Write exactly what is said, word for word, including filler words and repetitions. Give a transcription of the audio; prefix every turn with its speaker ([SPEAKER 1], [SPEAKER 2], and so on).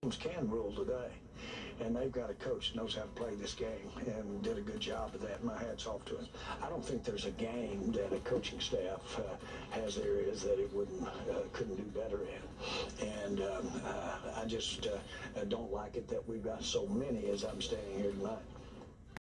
[SPEAKER 1] can rule today, and they've got a coach that knows how to play this game and did a good job of that. My hat's off to him. I don't think there's a game that a coaching staff uh, has areas that it wouldn't uh, couldn't do better in, and um, uh, I just uh, don't like it that we've got so many as I'm standing here tonight.